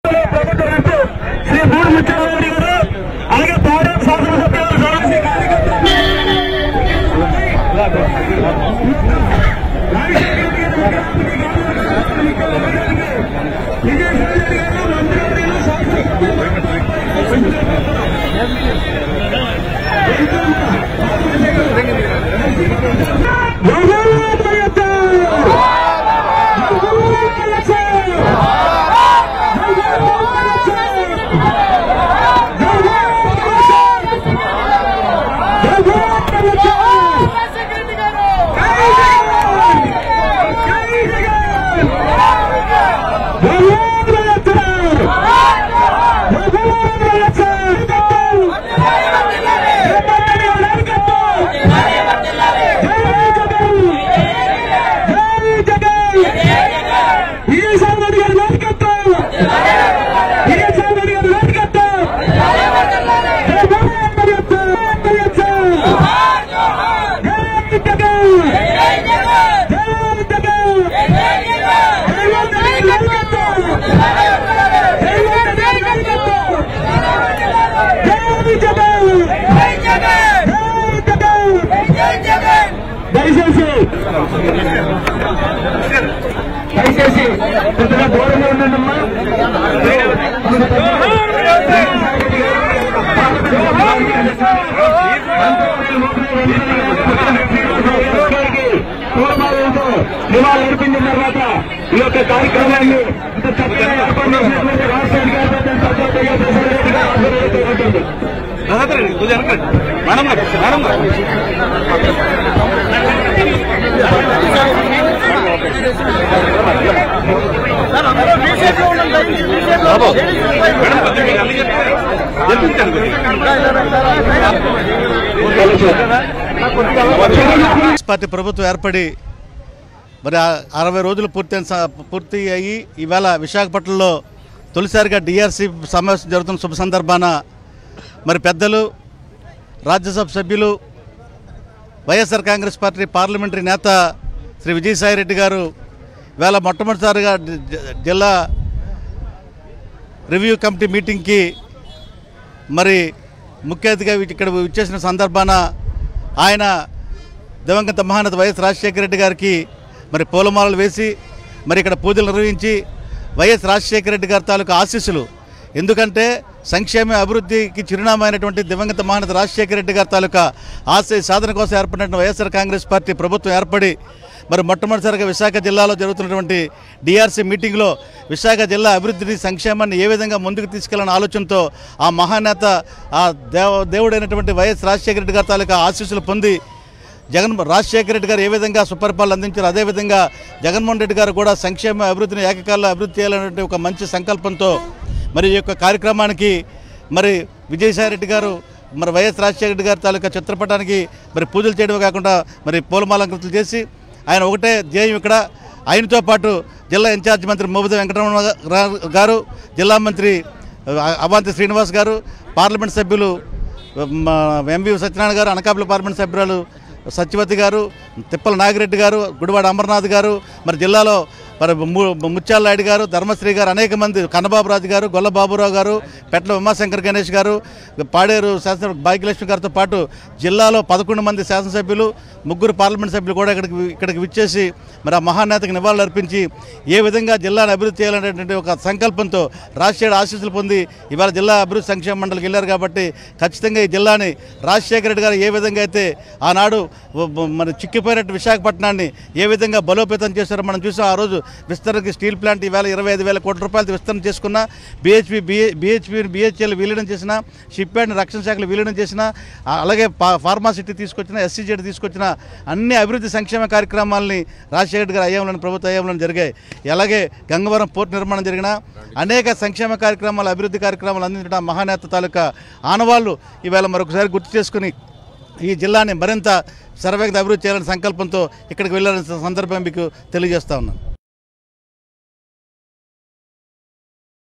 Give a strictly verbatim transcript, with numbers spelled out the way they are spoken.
శ్రీ మూడు ముత్యాలరెడ్డి గారు అలాగే పాడే శాసనసభ్యులు సోమశ్రీ దయచేసి కొద్దిగా దూరంగా ఉండండమ్మా. పూలమాలతో నివాళులు అర్పించిన తర్వాత ఈ యొక్క కార్యక్రమాన్ని ఇంత చక్కగా ఏర్పాటు చేసినటువంటి రాష్ట్ర పార్టీ ప్రభుత్వం ఏర్పడి మరి అరవై రోజులు పూర్తయిన పూర్తి అయ్యి ఈవేళ విశాఖపట్నంలో తొలిసారిగా డిఆర్సీ సమావేశం జరుగుతున్న శుభ సందర్భాన మరి పెద్దలు రాజ్యసభ సభ్యులు వైఎస్ఆర్ కాంగ్రెస్ పార్టీ పార్లమెంటరీ నేత శ్రీ విజయసాయిరెడ్డి గారు ఇవాళ మొట్టమొదటిసారిగా జిల్లా రివ్యూ కమిటీ మీటింగ్కి మరి ముఖ్య అతిథిగా ఇక్కడ ఇచ్చేసిన సందర్భాన ఆయన దివంగత మహానేత వైఎస్ రాజశేఖర రెడ్డి గారికి మరి పూలమాలలు వేసి మరి ఇక్కడ పూజలు నిర్వహించి వైఎస్ రాజశేఖర రెడ్డి గారి తాలూకు ఆశీస్సులు, ఎందుకంటే సంక్షేమ అభివృద్ధికి చిరునామా అయినటువంటి దివంగత మహానేత రాజశేఖర రెడ్డి గారి తాలూకా ఆశయ సాధన కోసం ఏర్పడిన వైఎస్ఆర్ కాంగ్రెస్ పార్టీ ప్రభుత్వం ఏర్పడి మరి మొట్టమొదటిసారిగా విశాఖ జిల్లాలో జరుగుతున్నటువంటి డిఆర్సీ మీటింగ్లో విశాఖ జిల్లా అభివృద్ధిని సంక్షేమాన్ని ఏ విధంగా ముందుకు తీసుకెళ్లాలనే ఆలోచనతో ఆ మహానేత ఆ దేవ దేవుడైనటువంటి వైఎస్ రాజశేఖర రెడ్డి గారి తాలూకా ఆశీస్సులు పొంది జగన్ రాజశేఖర రెడ్డి గారు ఏ విధంగా సుపరిపాలన అందించారు, అదేవిధంగా జగన్మోహన్ రెడ్డి గారు కూడా సంక్షేమ అభివృద్ధిని ఏకకాలంలో అభివృద్ధి చేయాలనే ఒక మంచి సంకల్పంతో మరి ఈ యొక్క కార్యక్రమానికి మరి విజయసాయిరెడ్డి గారు మరి వైఎస్ రాజశేఖర రెడ్డి గారి తాలూకా చిత్రపటానికి మరి పూజలు చేయడమే కాకుండా మరి పూలమాలంకృతులు చేసి ఆయన ఒకటే ధ్యేయం ఇక్కడ ఆయనతో పాటు జిల్లా ఇన్ఛార్జ్ మంత్రి మోబుద వెంకటరమణ గారు, జిల్లా మంత్రి అవంతి శ్రీనివాస్ గారు, పార్లమెంట్ సభ్యులు ఎంవి సత్యనారాయణ గారు, అనకాపల్లి పార్లమెంట్ సభ్యురాలు సత్యవతి గారు, తిప్పల నాగిరెడ్డి గారు, గుడివాడ అమర్నాథ్ గారు, మరి జిల్లాలో మరి ముత్యాల నాయుడు గారు, ధర్మశ్రీ గారు, అనేక మంది, కన్నబాబురాజు గారు, గొల్ల బాబురావు గారు, పెట్ల ఉమాశంకర్ గణేష్ గారు, పాడేరు శాసన భాగ్యలక్ష్మి గారితో పాటు జిల్లాలో పదకొండు మంది శాసనసభ్యులు, ముగ్గురు పార్లమెంట్ సభ్యులు కూడా ఇక్కడికి ఇక్కడికి విచ్చేసి మరి ఆ మహానేతకి నివాళులు అర్పించి ఏ విధంగా జిల్లాను అభివృద్ధి చేయాలనేటువంటి ఒక సంకల్పంతో రాజశేఖర ఆశీస్సులు పొంది ఇవాళ జిల్లా అభివృద్ధి సంక్షేమ మండలికి వెళ్ళారు. కాబట్టి ఖచ్చితంగా ఈ జిల్లాని రాజశేఖర రెడ్డి గారు ఏ విధంగా అయితే ఆనాడు మరి చిక్కిపోయినట్టు విశాఖపట్నాన్ని ఏ విధంగా బలోపేతం చేశారో మనం చూసాం. ఆ రోజు విస్తరణకి స్టీల్ ప్లాంట్ ఈవేళ ఇరవై ఐదు వేల కోట్ల రూపాయలతో విస్తరణ చేసుకున్న, బిహెచ్పి బిఏ బిహెచ్పి బిహెచ్ఎల్ విలీనం చేసిన, షిప్ యార్డ్ రక్షణ శాఖలు విలీనం చేసిన, అలాగే ఫార్మాసిటీ తీసుకొచ్చిన, ఎస్సీజెడ్ తీసుకొచ్చిన అన్ని అభివృద్ధి సంక్షేమ కార్యక్రమాలని రాజశేఖర రెడ్డి గారి అయ్యంలోని ప్రభుత్వ అయ్యంలోని జరిగాయి. అలాగే గంగవరం పోర్టు నిర్మాణం జరిగిన అనేక సంక్షేమ కార్యక్రమాలు, అభివృద్ధి కార్యక్రమాలు అందించడం మహానేత తాలూకా ఆనవాళ్లు ఈవేళ మరొకసారి గుర్తు చేసుకుని ఈ జిల్లాని మరింత శరవేగంగా అభివృద్ధి చేయాలనే సంకల్పంతో ఇక్కడికి వెళ్ళాలనే సందర్భం మీకు తెలియజేస్తా ఉన్నాను.